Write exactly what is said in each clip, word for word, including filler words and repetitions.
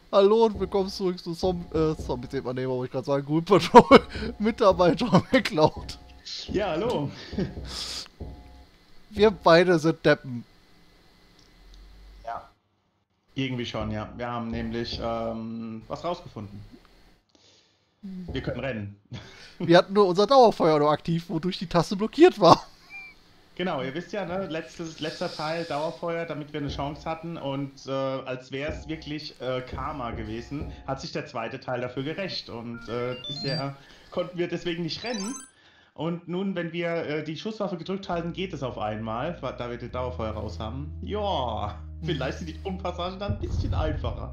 Hallo und willkommen zurück zu Zom äh, Zombie-Thema-Nehmer, wollte ich gerade sagen, Ghoul Patrol, Mitarbeiter McCloud. Ja, hallo. Wir beide sind Deppen. Ja. Irgendwie schon, ja. Wir haben nämlich ähm, was rausgefunden. Wir können rennen. Wir hatten nur unser Dauerfeuer noch aktiv, wodurch die Taste blockiert war. Genau, ihr wisst ja, ne, letztes, letzter Teil Dauerfeuer, damit wir eine Chance hatten und äh, als wäre es wirklich äh, Karma gewesen, hat sich der zweite Teil dafür gerecht und äh, bisher konnten wir deswegen nicht rennen. Und nun, wenn wir äh, die Schusswaffe gedrückt halten, geht es auf einmal, da wir den Dauerfeuer raus haben. Ja, vielleicht sind die Sprungpassagen dann ein bisschen einfacher.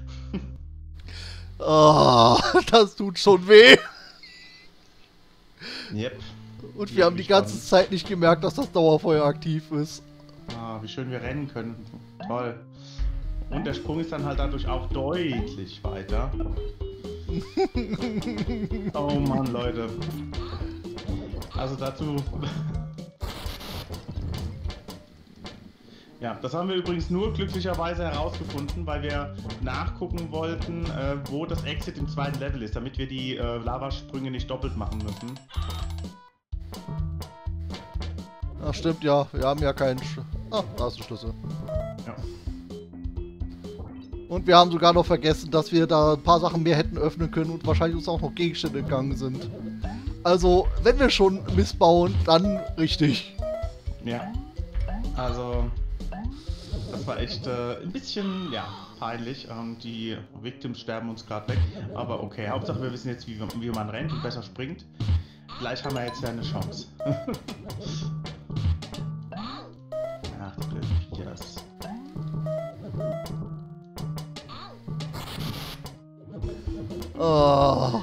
Oh, das tut schon weh. Yep. Und wir haben die ganze Zeit nicht gemerkt, dass das Dauerfeuer aktiv ist. Ah, wie schön wir rennen können. Toll. Und der Sprung ist dann halt dadurch auch deutlich weiter. Oh Mann, Leute. Also dazu... Ja, das haben wir übrigens nur glücklicherweise herausgefunden, weil wir nachgucken wollten, äh, wo das Exit im zweiten Level ist, damit wir die äh, Lavasprünge nicht doppelt machen müssen. Ach stimmt, ja. Wir haben ja keinen... Sch ah, da ist der Schlüssel. Ja. Und wir haben sogar noch vergessen, dass wir da ein paar Sachen mehr hätten öffnen können und wahrscheinlich uns auch noch Gegenstände entgangen sind. Also, wenn wir schon missbauen, dann richtig. Ja. Also... Das war echt äh, ein bisschen, ja, peinlich. Ähm, die Victims sterben uns gerade weg. Aber okay, Hauptsache wir wissen jetzt, wie, wie man rennt und besser springt. Vielleicht haben wir jetzt ja eine Chance. Ach, die blöden Viechers. Oh.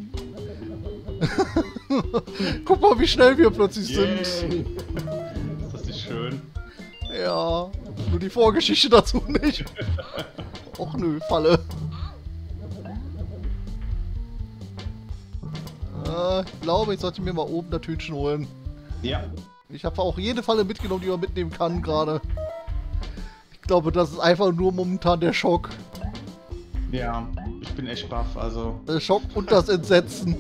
Guck mal, wie schnell wir plötzlich Yay. sind. Ist das nicht schön? Ja, nur die Vorgeschichte dazu nicht. Och nö, Falle. Äh, ich glaube, ich sollte mir mal oben das Tütchen holen. Ja. Ich habe auch jede Falle mitgenommen, die man mitnehmen kann gerade. Ich glaube, das ist einfach nur momentan der Schock. Ja, ich bin echt baff, also... Der Schock und das Entsetzen.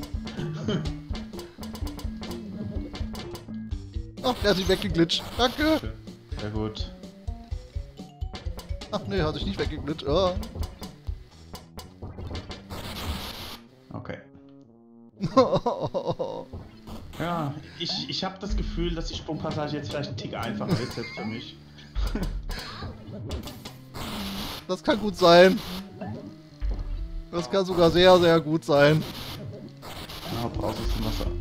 Ach, der hat sich weggeglitscht. Danke. Sehr gut. Ach nee, hat sich nicht weggeglitscht. Ja. Okay. Ja, ich, ich habe das Gefühl, dass die Sprungpassage jetzt vielleicht ein Tick einfacher ist, selbst für mich. Das kann gut sein. Das kann sogar sehr, sehr gut sein. Ja, brauchst du ein Wasser.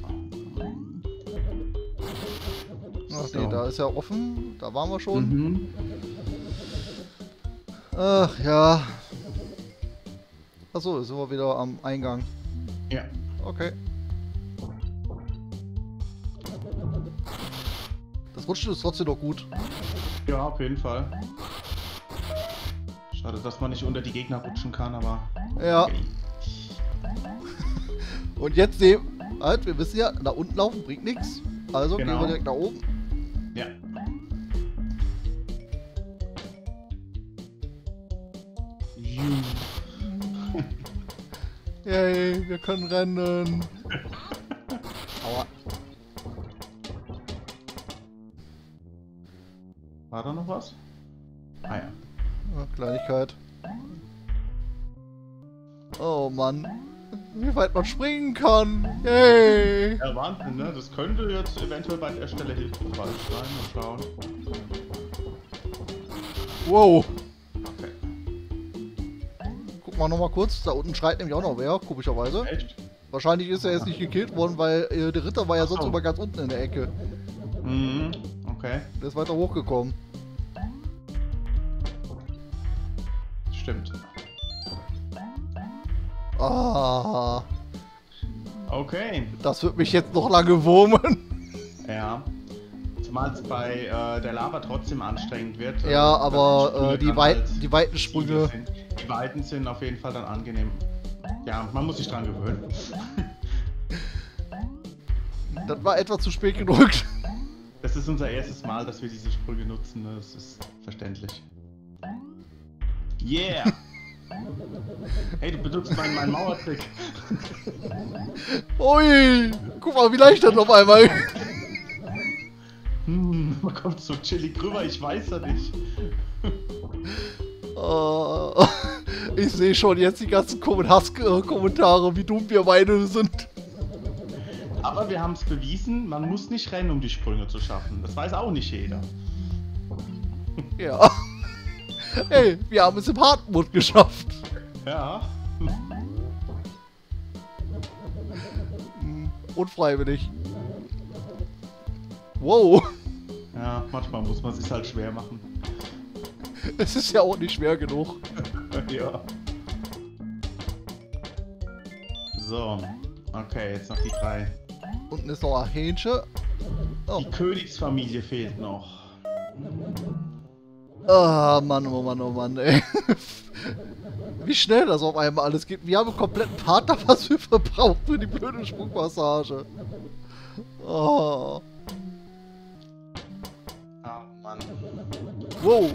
Ach So. nee, da ist ja offen. Da waren wir schon. Mhm. Ach ja. Achso, sind wir wieder am Eingang. Ja. Okay. Das Rutschen ist trotzdem noch gut. Ja, auf jeden Fall. Schade, dass man nicht unter die Gegner rutschen kann, aber... Ja. Okay. Und jetzt sehen... Halt, wir wissen ja, nach unten laufen bringt nichts. Also Genau. gehen wir direkt nach oben. Ja. Yay, wir können rennen. Aua. War da noch was? Ah ja. Ja, Kleinigkeit. Oh Mann. Wie weit man springen kann. Yay. Ja, Wahnsinn, ne? Das könnte jetzt eventuell bei der Stelle hilfreich sein. Mal schauen. Wow. Okay. Guck mal noch mal kurz. Da unten schreit nämlich auch noch wer, komischerweise. Echt? Wahrscheinlich ist er jetzt nicht gekillt worden, weil äh, der Ritter war ja Ach so. sonst immer ganz unten in der Ecke. Mhm. Okay. Der ist weiter hochgekommen. Stimmt. Ah, Okay. das wird mich jetzt noch lange wurmen. Ja. Zumal es bei äh, der Lava trotzdem anstrengend wird. äh, Ja, weil aber Sprünge äh, die, dann weit, halt die weiten Ziele Sprünge. sind. Die Weiten sind auf jeden Fall dann angenehm. Ja, man muss sich dran gewöhnen. Das war etwa zu spät gedrückt. Das ist unser erstes Mal, dass wir diese Sprünge nutzen. Das ist verständlich. Yeah! Hey, du benutzt meinen, meinen Mauertrick. Ui, guck mal, wie leicht das auf einmal. Hm, man kommt so chillig rüber, ich weiß ja nicht. Uh, ich sehe schon jetzt die ganzen Hass-Kommentare, wie dumm wir beide sind. Aber wir haben es bewiesen, man muss nicht rennen, um die Sprünge zu schaffen. Das weiß auch nicht jeder. Ja. Hey, wir haben es im Hardmode geschafft. Ja. Unfreiwillig. Wow. Ja, manchmal muss man es sich halt schwer machen. Es ist ja auch nicht schwer genug. Ja. So. Okay, jetzt noch die drei. Unten ist noch ein Hähnchen. Oh. Die Königsfamilie fehlt noch. Ah, Mann, oh Mann, oh Mann, ey. Wie schnell das auf einmal alles geht. Wir haben einen kompletten Partner, was wir verbrauchen für die blöde Sprungpassage. Oh. Ah, Mann. Wow.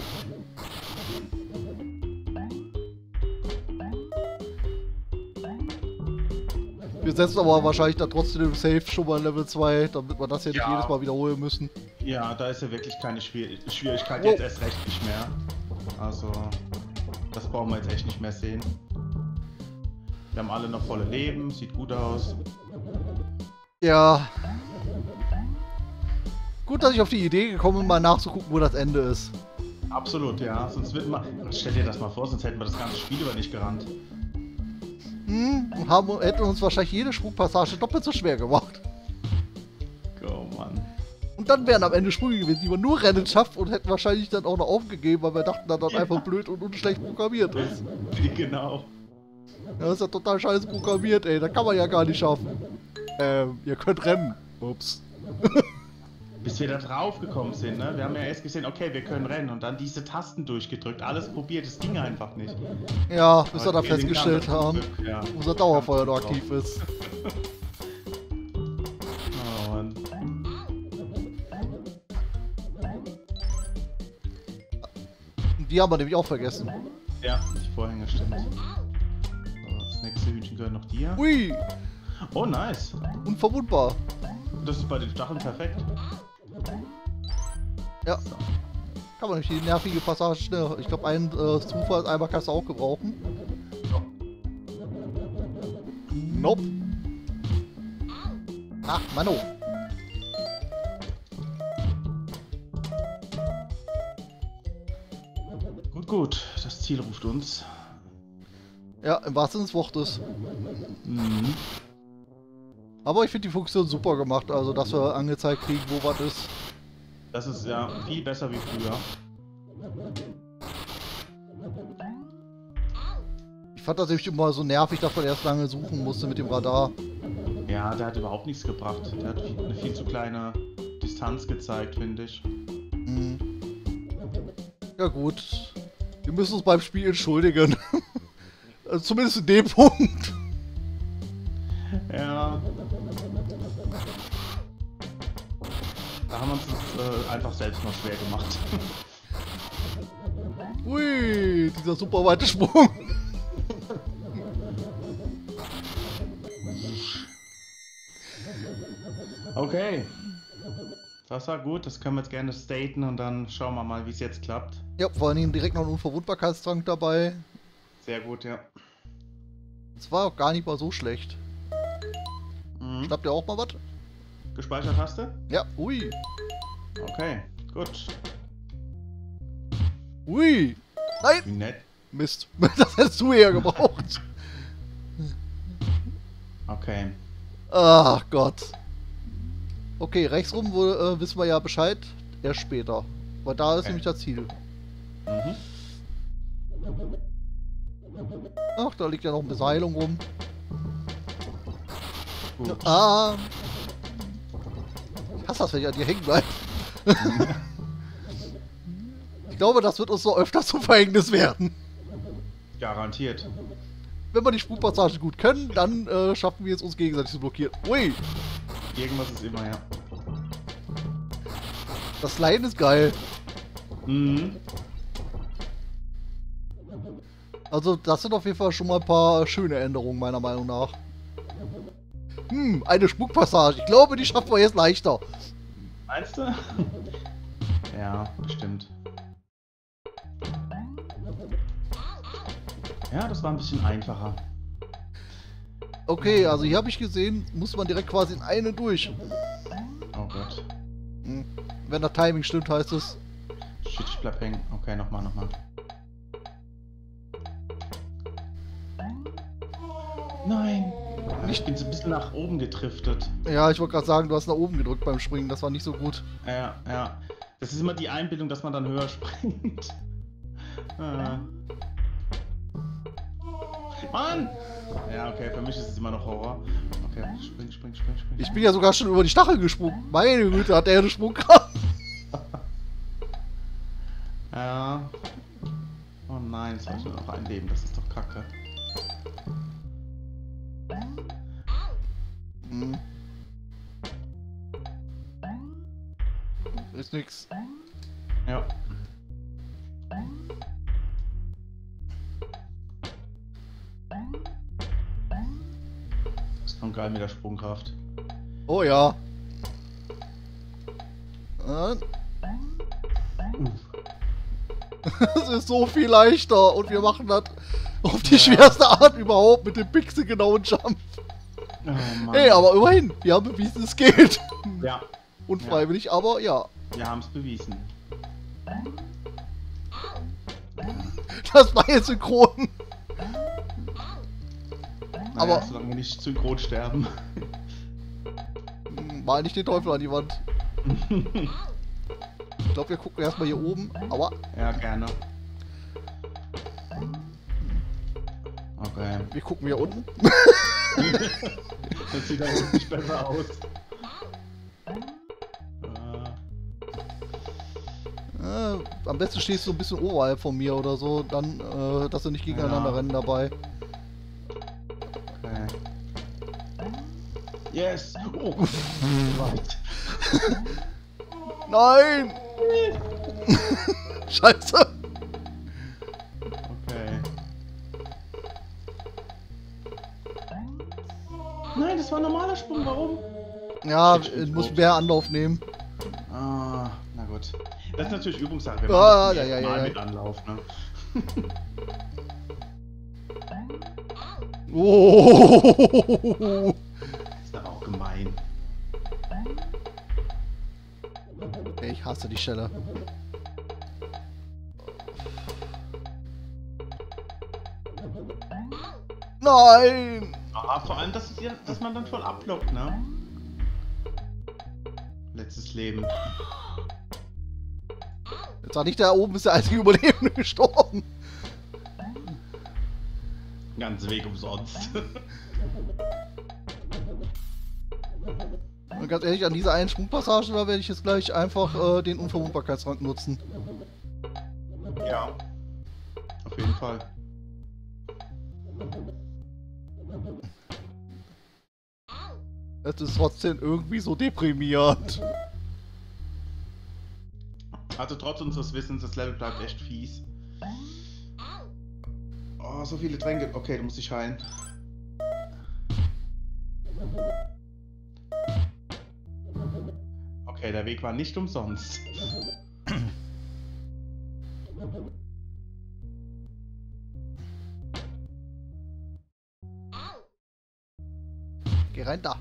Wir setzen aber wahrscheinlich dann trotzdem Safe schon mal Level zwei, damit wir das hier Ja. nicht jedes Mal wiederholen müssen. Ja, da ist ja wirklich keine Schwier Schwierigkeit, Wow. jetzt erst recht nicht mehr. Also, das brauchen wir jetzt echt nicht mehr sehen. Wir haben alle noch volle Leben, sieht gut aus. Ja. Gut, dass ich auf die Idee gekommen bin, mal nachzugucken, wo das Ende ist. Absolut, ja. Sonst wird man. Stell dir das mal vor, sonst hätten wir das ganze Spiel über nicht gerannt. Hm, und haben, hätten uns wahrscheinlich jede Sprungpassage doppelt so schwer gemacht. Oh Mann. Und dann wären am Ende Sprünge gewesen, die man nur Rennen schafft und hätten wahrscheinlich dann auch noch aufgegeben, weil wir dachten, dass das Ja. einfach blöd und unschlecht programmiert ist. Genau. Ja, das ist ja total scheiße programmiert, ey. Das kann man ja gar nicht schaffen. Ähm, ihr könnt rennen. Ups. Bis wir da drauf gekommen sind, ne? Wir haben ja erst gesehen, okay, wir können rennen und dann diese Tasten durchgedrückt, alles probiert, es ging einfach nicht. Ja, bis wir Aber da wir festgestellt sind ganz haben, zurück, ja. unser Dauerfeuer noch Ganz aktiv ist. Oh Mann. Die haben wir nämlich auch vergessen. Ja, die Vorhänge stimmt. So, das nächste Hühnchen gehört noch dir. Ui, Oh, nice. unverwundbar. Das ist bei den Stacheln perfekt. Ja, So. kann man nicht die nervige Passage schnell. Ich glaube, einen äh, Zufall einmal kannst du auch gebrauchen. Nope. Ach, Mano. Gut, gut. Das Ziel ruft uns. Ja, im wahrsten Sinne des Wortes. Mhm. Aber ich finde die Funktion super gemacht, also dass wir angezeigt kriegen, wo was ist. Das ist ja viel besser wie früher. Ich fand das nämlich immer so nervig, dass man erst lange suchen musste mit dem Radar. Ja, der hat überhaupt nichts gebracht. Der hat eine viel zu kleine Distanz gezeigt, finde ich. Hm. Ja gut. Wir müssen uns beim Spiel entschuldigen. Also zumindest in dem Punkt. Ja. Da haben wir uns das, äh, einfach selbst noch schwer gemacht. Ui, dieser super weite Sprung. Okay. Das war gut, das können wir jetzt gerne staten und dann schauen wir mal, wie es jetzt klappt. Ja, vor allen Dingen direkt noch ein Unverwundbarkeitstrank dabei. Sehr gut, ja. Das war auch gar nicht mal so schlecht. Mhm. Schnappt ihr auch mal was? Gespeichert hast du? Ja, ui. Okay, gut. Ui. Nein! Wie nett. Mist. Das hättest du eher gebraucht. Okay. Ach Gott. Okay, rechtsrum wo, äh, wissen wir ja Bescheid. Erst später. Weil da ist Okay. nämlich das Ziel. Mhm. Ach, da liegt ja noch eine Beseilung rum. Gut. Ah. Ich hasse das, wenn ich an dir hängen bleibe. Ich glaube, das wird uns noch öfter zum Verhängnis werden. Garantiert. Wenn wir die Sprungpassagen gut können, dann äh, schaffen wir es uns gegenseitig zu blockieren. Ui, Irgendwas ist immer, ja. das Sliden ist geil. Mhm. Also das sind auf jeden Fall schon mal ein paar schöne Änderungen, meiner Meinung nach. Hm, eine Spukpassage. Ich glaube, die schaffen wir jetzt leichter. Meinst du? Ja, bestimmt. Ja, das war ein bisschen einfacher. Okay, also hier habe ich gesehen, muss man direkt quasi in eine durch. Oh Gott. Hm. Wenn das Timing stimmt, heißt es. Shit, ich bleib hängen. Okay, nochmal, nochmal. Nein! Ich bin so ein bisschen nach oben gedriftet. Ja, ich wollte gerade sagen, du hast nach oben gedrückt beim Springen, das war nicht so gut. Ja, ja. Das ist immer die Einbildung, dass man dann höher springt. äh. Mann! Ja, okay, für mich ist es immer noch Horror. Okay, spring, spring, spring, spring. Ich bin ja sogar schon über die Stachel gesprungen. Meine Güte, hat der eine Sprungkraft. Ja. Oh nein, jetzt habe ich nur noch ein Leben, das ist doch kacke. Hm. Ist nix. Ja. Ist schon geil mit der Sprungkraft. Oh ja. Äh. Das ist so viel leichter und wir machen das auf die ja. schwerste Art überhaupt mit dem pixelgenauen Jump. Oh Mann. Hey, aber immerhin, wir haben bewiesen, es geht. Ja. Unfreiwillig, ja. aber ja. Wir haben es bewiesen. Das war jetzt synchron. Naja, aber solange wir nicht synchron sterben. Mal nicht den Teufel an die Wand. Ich glaube, wir gucken erstmal hier oben. Aua. Ja, gerne. Okay. Wir gucken hier unten. Das sieht aber nicht besser aus. Äh, am besten stehst du ein bisschen oberhalb von mir oder so, dann, äh, dass sie nicht gegeneinander ja. rennen dabei. Okay. Yes! Oh! Weit. Nein! Scheiße! Okay. Nein, das war ein normaler Sprung, warum? Ja, ich muss mehr Anlauf nehmen. Ah, na gut. Das ist natürlich Übungssache, wenn ah, man ja, ja, mal ja, mit Anlauf, ne? Oh! Ist aber auch gemein. Ich hasse die Stelle. Nein! Ah, vor allem, dass, dass man dann voll ablockt, ne? Letztes Leben. Jetzt war nicht da oben, ist der einzige Überlebende gestorben. Ganze Weg umsonst. Und ganz ehrlich, an dieser einen Sprungpassage, da werde ich jetzt gleich einfach äh, den Unverwundbarkeitsrang nutzen. Ja. Auf jeden Fall. Es ist trotzdem irgendwie so deprimierend. Also trotz unseres Wissens, das Level bleibt echt fies. Oh, so viele Tränke. Okay, du musst dich heilen. Okay, der Weg war nicht umsonst. Geh rein da.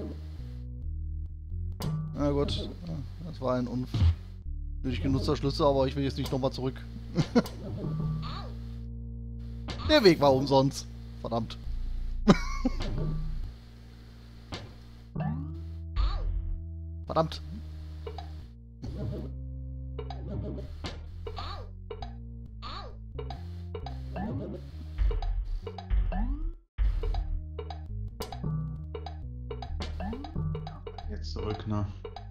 Na gut, das war ein unnötig genutzter Schlüssel, aber ich will jetzt nicht nochmal zurück. Der Weg war umsonst. Verdammt. Verdammt. Jetzt zurück, ne?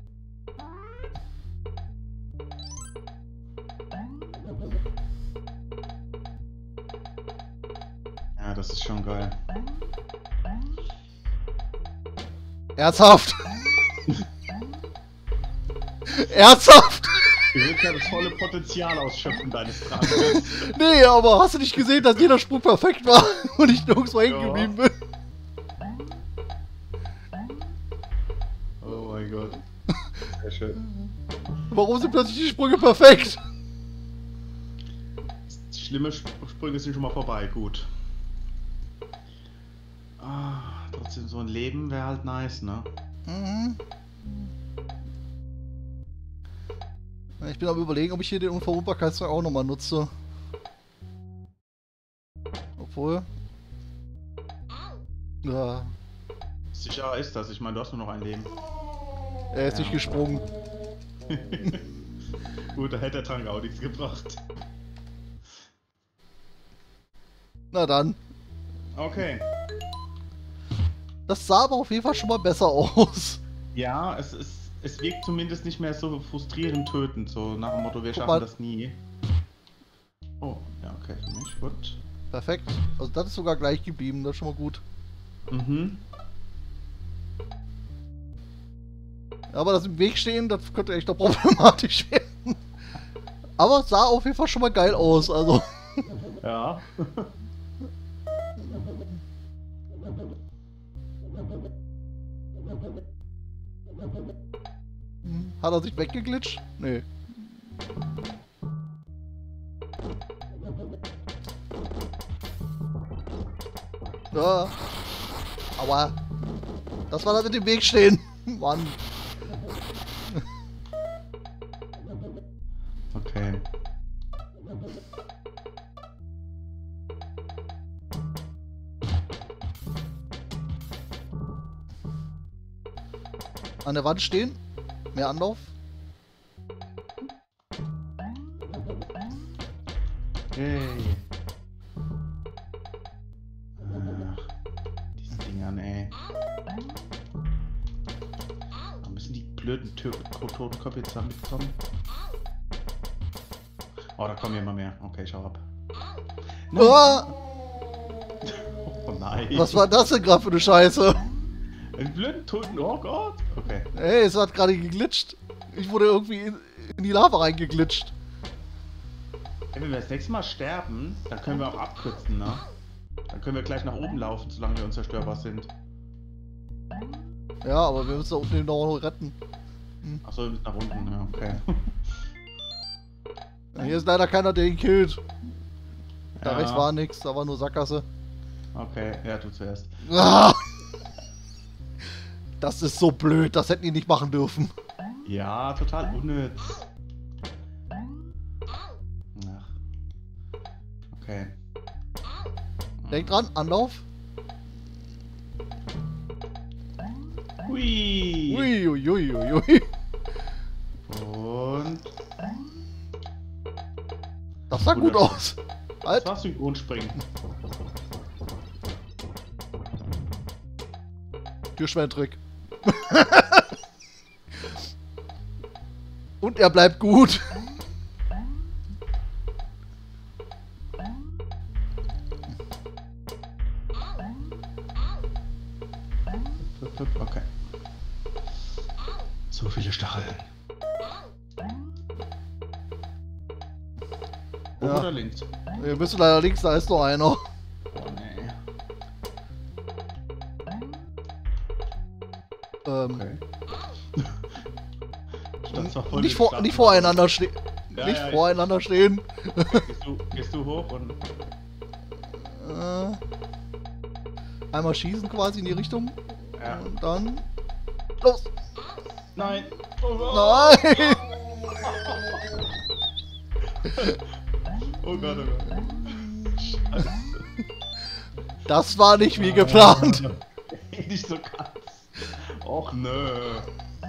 Ja, das ist schon geil. Ernsthaft? Ernsthaft? Du willst ja das volle Potenzial ausschöpfen deines Trages. Nee, aber hast du nicht gesehen, dass jeder Sprung perfekt war und ich nirgendwo hängen Ja. geblieben bin? Oh mein Gott. Sehr schön. Warum sind plötzlich die Sprünge perfekt? Schlimme Sp Sprünge sind schon mal vorbei, gut. Ah, trotzdem so ein Leben wäre halt nice, ne? Mhm. Ich bin am Überlegen, ob ich hier den Unverwundbarkeitstrank auch nochmal nutze. Obwohl. Ja. Sicher ist das, ich meine, du hast nur noch ein Leben. Er ist Ja. nicht gesprungen. Gut, da hätte der Trank auch nichts gebracht. Na dann. Okay. Das sah aber auf jeden Fall schon mal besser aus. Ja, es ist. Es wirkt zumindest nicht mehr so frustrierend tötend, so nach dem Motto, wir Guck schaffen mal. das nie. Oh, ja, okay, für mich, gut. Perfekt. Also das ist sogar gleich geblieben, das ist schon mal gut. Mhm. Aber das im Weg stehen, das könnte echt noch problematisch werden. Aber es sah auf jeden Fall schon mal geil aus, also. Ja. Hat er sich weggeglitscht? Nee. Ja. Aber das war das mit dem Weg stehen. Mann. Okay. An der Wand stehen. Mehr Anlauf. Hey. Ach, diese Dingern, ey. Da müssen die blöden Totenköpfe jetzt da mitkommen. Oh, da kommen ja immer mehr. Okay, schau ab. Ah, Oh nein. was war das denn gerade für eine Scheiße? Ein blöden Toten, oh Gott. Okay. Ey, es hat gerade geglitscht. Ich wurde irgendwie in, in die Lava reingeglitscht. Hey, wenn wir das nächste Mal sterben, dann können wir auch abkürzen, ne? Dann können wir gleich nach oben laufen, solange wir unzerstörbar sind. Ja, aber wir müssen da unten den noch retten. Achso, wir müssen nach unten, ja, okay. Hier ist leider keiner, der ihn killt. Da Ja. rechts war nix, da war nur Sackgasse. Okay, ja, du zuerst. Ah! Das ist so blöd, das hätten die nicht machen dürfen. Ja, total unnütz. Ach. Okay. Denk dran, Anlauf. Hui. Ui, ui, ui, ui, ui. Und Das sah gut aus. das Halt. war Synchronspringen. Türschwellen-Trick. Und er bleibt gut. Okay. So viele Stacheln. Oben Ja. oder links? Wir müssen leider links, da ist noch einer. Oh nee. Ähm, Okay. Stand zwar voll nicht, im vor, Schatten, nicht voreinander stehen. Ja, nicht ja, voreinander stehen. Gehst du, gehst du hoch und. Äh, einmal schießen quasi in die Richtung. Ja. Und dann. Los! Nein! Oh Gott! Nein! Oh Gott, oh Gott. Scheiße. Das war nicht wie geplant. Nicht so ganz. Och nö.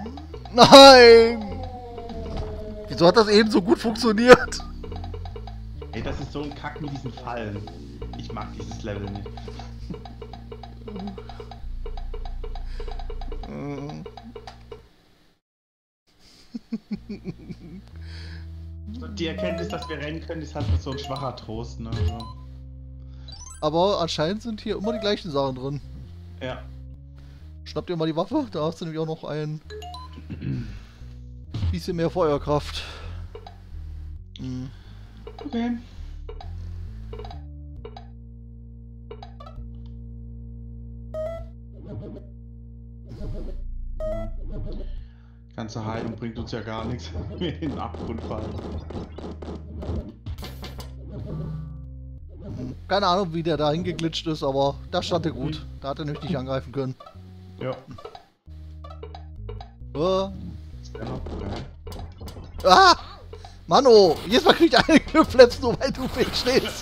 Nein! Wieso hat das eben so gut funktioniert? Ey, das ist so ein Kack mit diesen Fallen. Ich mag dieses Level nicht. Die Erkenntnis, dass wir rennen können, ist halt so ein schwacher Trost, ne? So. Aber anscheinend sind hier immer die gleichen Sachen drin. Ja. Schnapp dir mal die Waffe, da hast du nämlich auch noch ein bisschen mehr Feuerkraft. Mhm. Okay. Ganze Heilung bringt uns ja gar nichts, wenn wir in den Abgrund fallen. Keine Ahnung, wie der da hingeglitscht ist, aber da stand er gut. Da hat er nämlich nicht angreifen können. Ja. Oh. Ja, okay. Ah! Mano! Jedes Mal kriegt er einen Knüpfletz, nur weil du im Weg stehst.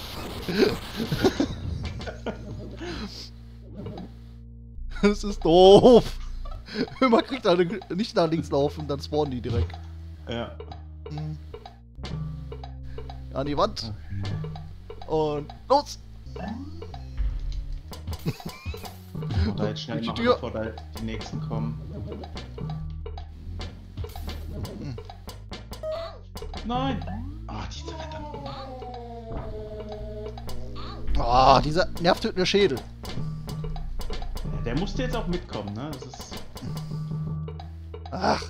Das ist doof. Immer kriegt er nicht nach links laufen, dann spawnen die direkt. Ja. Mhm. An die Wand. Und los! Oder jetzt schnell Die machen, Tür. bevor da die nächsten kommen. Mhm. Nein! Ah, oh, diese verdammten. Ah, dieser nervtötende Schädel. Ja, der musste jetzt auch mitkommen, ne? Das ist. Ach.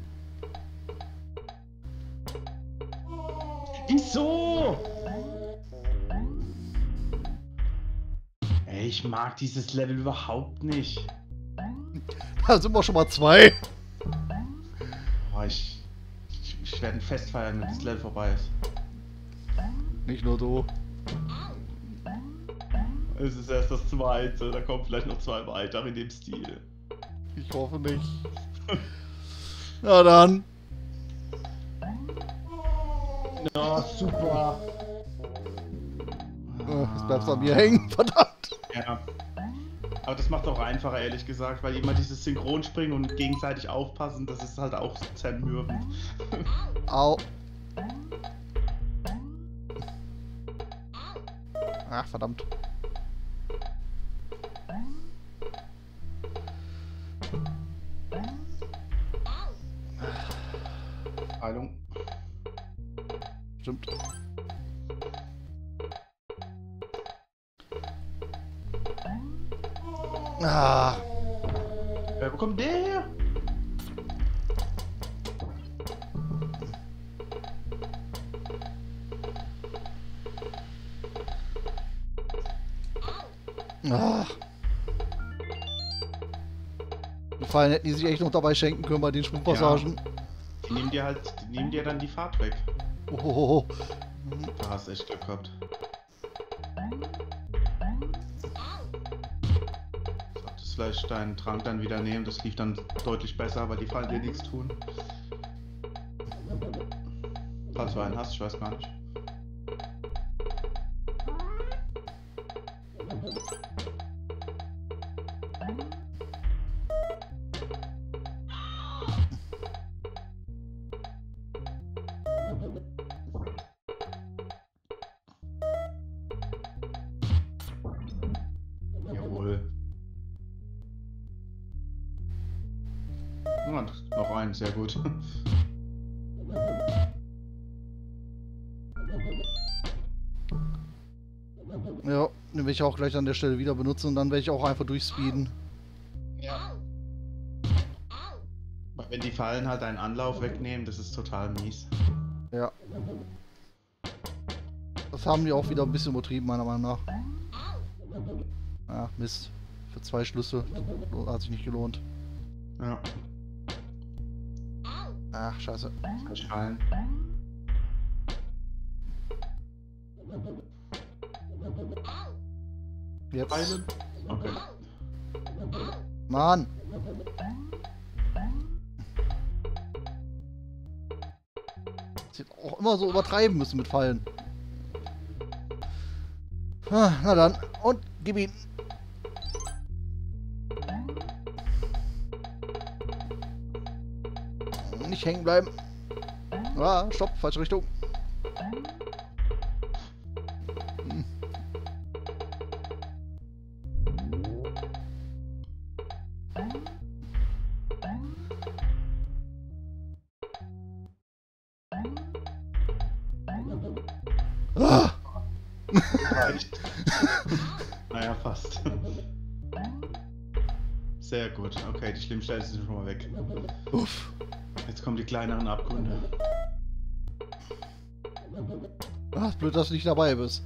Wieso? Ey, ich mag dieses Level überhaupt nicht. Da sind wir schon mal zwei. Oh, ich, ich, ich werde ein Fest feiern, wenn das Level vorbei ist. Nicht nur du. Es ist erst das zweite, da kommen vielleicht noch zwei weitere in dem Stil. Ich hoffe nicht. Na dann. Ja, super. Äh, Jetzt bleibst du an mir hängen, verdammt. Ja. Aber das macht auch einfacher, ehrlich gesagt, weil immer dieses Synchronspringen und gegenseitig aufpassen, das ist halt auch zermürbend. Au. Ach, verdammt. Heilung. Stimmt. Ah. Äh, wo kommt der her? Ah. Die Fallen hätten die sich echt noch dabei schenken können bei den Sprungpassagen. Ja. Die nehmen dir halt, die nehmen dir dann die Fahrt weg. Oh. Da hast du echt Glück gehabt. Solltest vielleicht deinen Trank dann wieder nehmen, das lief dann deutlich besser, weil die Fallen dir nichts tun. Falls du einen hast, ich weiß gar nicht. Jawohl. Und noch einen, sehr gut. Ja, den werde ich auch gleich an der Stelle wieder benutzen und dann werde ich auch einfach durchspeeden. Ja. Wenn die Fallen halt einen Anlauf wegnehmen, das ist total mies. Ja. Das haben die auch wieder ein bisschen übertrieben, meiner Meinung nach. Ja, Mist. Für zwei Schlüsse hat sich nicht gelohnt. Ja. Ach, scheiße. Fallen. Jetzt. Heilen? Okay. Mann! Sie auch immer so übertreiben müssen mit Fallen. Ah, na dann. Und gib ihn. Nicht hängen bleiben. Ah, stopp, falsche Richtung. Hm. Ah. Reicht. Naja, fast. Sehr gut. Okay, die schlimmen Stellen sind schon mal weg. Uff. Jetzt kommen die kleineren Abgründe. Ach, blöd, dass du nicht dabei bist.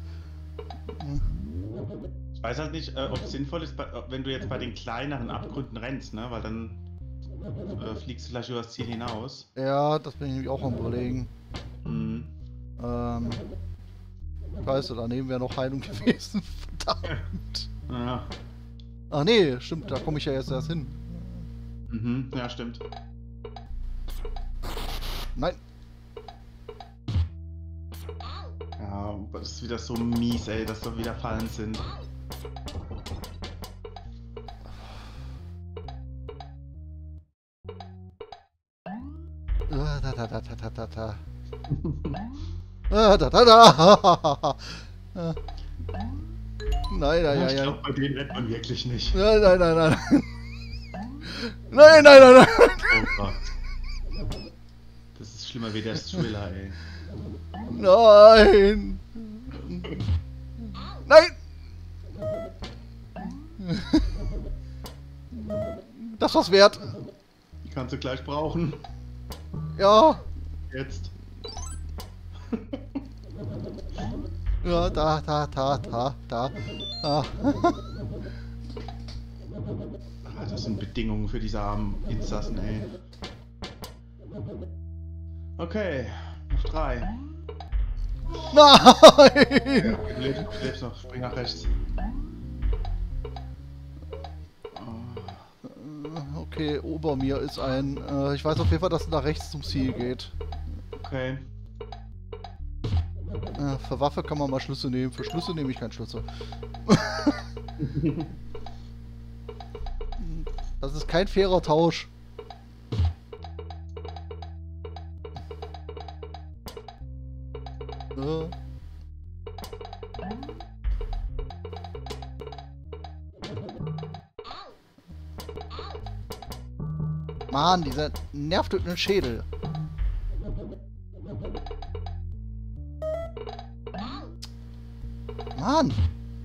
Ich weiß halt nicht, äh, ob es sinnvoll ist, bei, wenn du jetzt bei den kleineren Abgründen rennst, ne? Weil dann äh, fliegst du vielleicht über das Ziel hinaus. Ja, das bin ich nämlich auch am Überlegen. Mhm. Ähm. Scheiße, daneben wäre noch Heilung gewesen. Verdammt. Ja. Ach nee, stimmt, da komme ich ja jetzt erst hin. Mhm, ja, stimmt. Nein. Ja, das ist wieder so mies, ey, dass wir wieder fallen sind. Ah, da da da da da da da. Ah, da da da. Ah. Nein, nein, Ja, nein, ich nein. glaube, bei denen rennt man wirklich nicht. Nein, nein, nein, nein. Nein, nein, nein, nein. Oh Gott. Das ist schlimmer wie der Thriller, ey. Nein. Nein. Das war's wert. Die kannst du gleich brauchen. Ja. Jetzt. Ja, da, da, da, da, da. Ah. Ah, das sind Bedingungen für diese armen Insassen, ey. Okay, noch drei. Nein! Ja, du lebst, du lebst noch, spring nach rechts. Oh, Okay, ober mir ist ein... Äh, ich weiß auf jeden Fall, dass es nach rechts zum Ziel geht. okay. Äh, für Waffe kann man mal Schlüssel nehmen. Für Schlüssel nehme ich keinen Schlüssel. Das ist kein fairer Tausch. Äh. Mann, dieser nervtötende Schädel. Mann!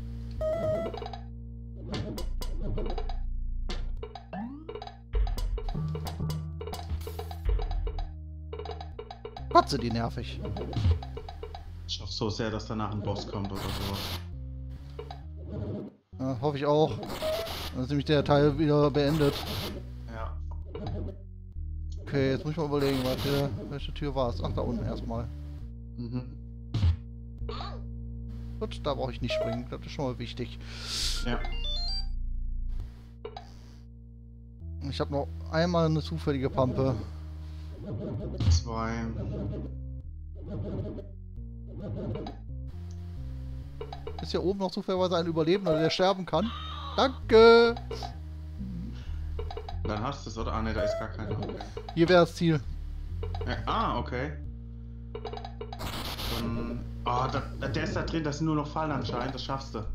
Gott, sind die nervig. Ich hoffe so sehr, dass danach ein Boss kommt oder sowas. Ja, hoffe ich auch. Dann ist nämlich der Teil wieder beendet. Ja. Okay, jetzt muss ich mal überlegen, welche, welche Tür war es. Ach, da unten erstmal. Mhm. Gut, da brauche ich nicht springen. Das ist schon mal wichtig. Ja. Ich habe noch einmal eine zufällige Pampe. Zwei. Ist hier oben noch zufälligerweise ein Überlebender, der sterben kann? Danke! Dann hast du es, oder? Ah, ne, da ist gar keiner. Okay. Hier wäre das Ziel. Ja, ah, okay. Dann, oh, da, der ist da drin, das sind nur noch Fallen anscheinend, das schaffst du.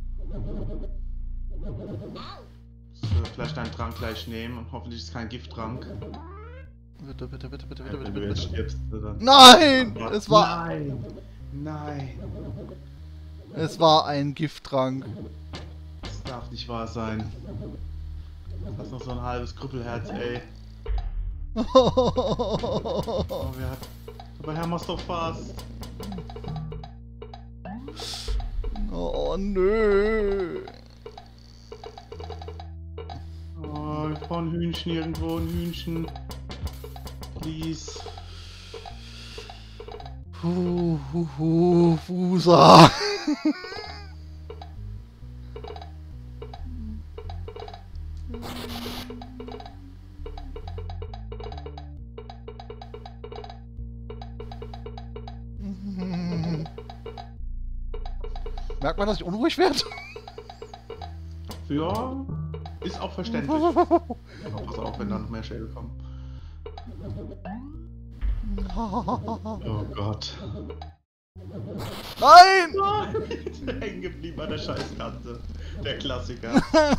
So, vielleicht deinen Trank gleich nehmen und hoffentlich ist es kein Gifttrank. Bitte, bitte, bitte, bitte, Ja, bitte, wenn bitte, du jetzt bitte. stirbst, dann. Nein! Oh, Es war, Nein! Nein! es war ein Gifttrank. Das darf nicht wahr sein. Du hast noch so ein halbes Krüppelherz, ey. Oh, wir hat... Aber Herr doch fast. Oh, nö. Oh, ich brauche ein Hühnchen irgendwo, ein Hühnchen. Please. Puh, hu, hu, Fusa. Merkt man, dass ich unruhig werde? Ja, ist auch verständlich. Aber pass auf, wenn da noch mehr Schädel kommen. Oh Gott. Nein! Nein! Hängen geblieben an der Scheißkante. Der Klassiker.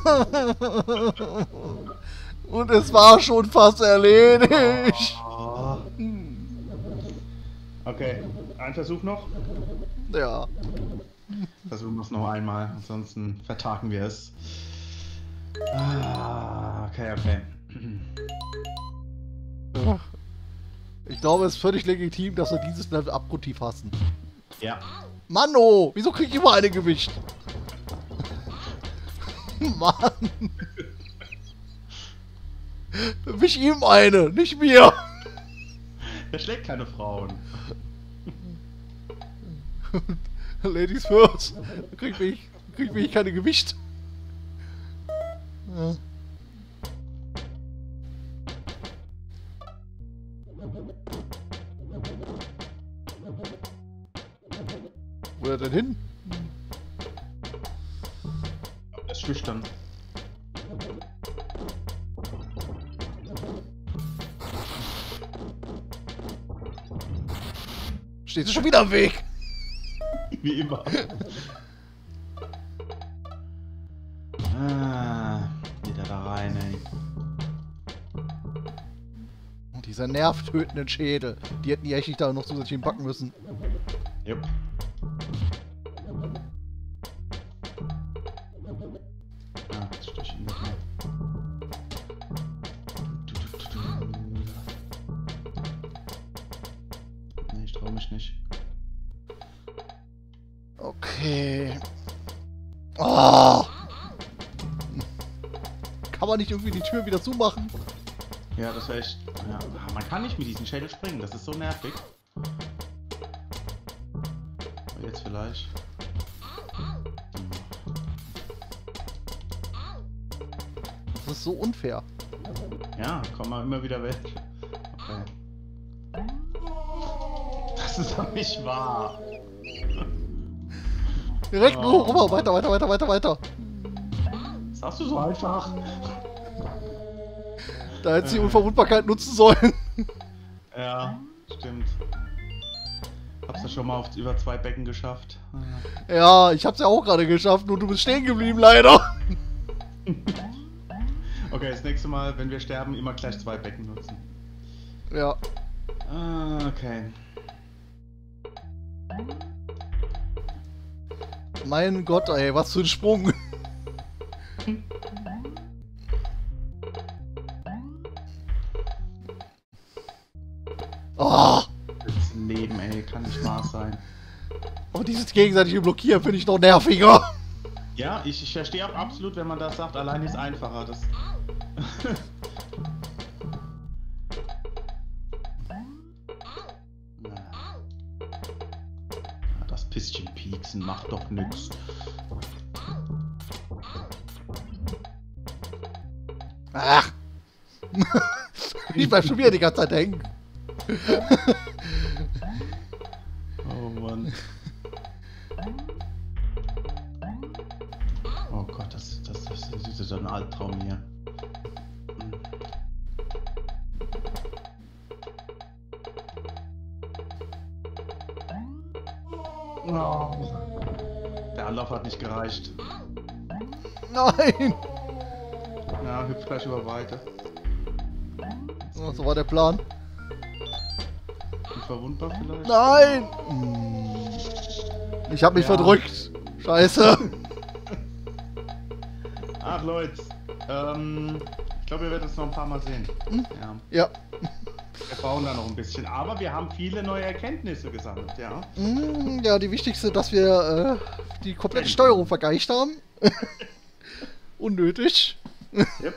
Und es war schon fast erledigt. Oh. Okay, ein Versuch noch. Ja. Versuchen wir es noch einmal, ansonsten vertagen wir es. Ah, okay, okay. Ich glaube, es ist völlig legitim, dass wir dieses Level abgrundtief hassen. Ja. Manno, wieso krieg ich immer eine gewischt? Mann. Wisch ihm eine, nicht mir. Der schlägt keine Frauen. Ladies first. Krieg mich, krieg mich keine gewischt. Ja. Wo er denn hin? Er ist schüchtern. Steht schon wieder am Weg. Wie immer. Ah, wieder da rein, ey. Und dieser nervtötenden Schädel. Die hätten die echt da noch zusätzlich backen müssen. Jupp. Ah, jetzt steh ich ihn nicht mehr. Nee, ich trau mich nicht. Okay. Oh. Kann man nicht irgendwie die Tür wieder zumachen? Ja, das wäre echt... Ja, man kann nicht mit diesem Schädel springen, das ist so nervig. Aber jetzt vielleicht. Das ist so unfair. Ja, kommen wir immer wieder weg. Okay. Das ist doch nicht wahr. Direkt Oh. nur rüber, weiter, weiter, weiter, weiter, weiter. Das hast du so einfach. Da hätte sie die Unverwundbarkeit nutzen sollen. Ja, stimmt. Hab's ja schon mal auf über zwei Becken geschafft. Ja, ich hab's ja auch gerade geschafft, nur du bist stehen geblieben, leider. Okay, das nächste Mal, wenn wir sterben, immer gleich zwei Becken nutzen. Ja. Ah, okay. Mein Gott, ey, was für ein Sprung. Oh, Das Leben, ey, kann nicht wahr sein. aber dieses gegenseitige Blockieren finde ich noch nerviger. Ja, ich, ich verstehe auch absolut, wenn man das sagt, allein ist einfacher. Das Ja, das bisschen Pieksen macht doch nix. Ach. Ich bleib schon wieder die ganze Zeit hängen. Oh Mann. Oh Gott, das, das, das, das ist so ein Albtraum hier. Oh. Der Anlauf hat nicht gereicht. Nein. Ja, hüpft gleich über Weite. Oh, so war der Plan. Unverwundbar vielleicht? Nein. Ich hab mich Ja. verdrückt. Scheiße. Ach Leute, ähm, ich glaube, wir werden es noch ein paar Mal sehen. Hm? Ja. Ja. Wir brauchen da noch ein bisschen, aber wir haben viele neue Erkenntnisse gesammelt, ja. Mm, Ja, die wichtigste, dass wir äh, die komplette Steuerung vergeicht haben. Unnötig. Yep.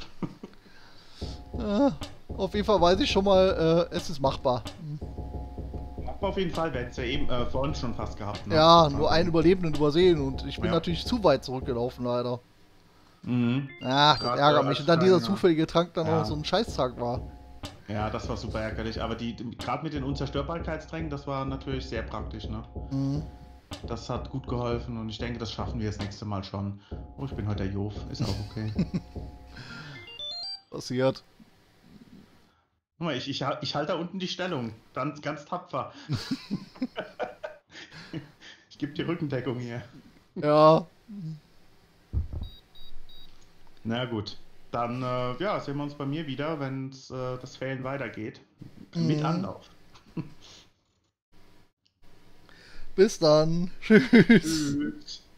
Äh, auf jeden Fall weiß ich schon mal, äh, es ist machbar. Machbar auf jeden Fall, wir hätten es ja eben äh, vorhin schon fast gehabt. Ne? Ja, nur einen Überlebenden übersehen und ich bin Ja. natürlich zu weit zurückgelaufen, leider. Mhm. Ach, das Gerade, ärgert äh, mich. als Und dann dieser kleiner- zufällige Trank dann Ja. noch so ein Scheißtag war. Ja, das war super ärgerlich, aber die, gerade mit den Unzerstörbarkeitstränken, das war natürlich sehr praktisch, ne? Mhm. Das hat gut geholfen und ich denke, das schaffen wir das nächste Mal schon. Oh, ich bin heute der Jof, ist auch okay. Passiert. Guck mal, ich, ich, ich halte da unten die Stellung, ganz, ganz tapfer. Ich gebe die Rückendeckung hier. Ja. Na gut, dann äh, ja, sehen wir uns bei mir wieder, wenn äh, das Fällen weitergeht. Mit Mhm. Anlauf. Bis dann. Tschüss. Tschüss.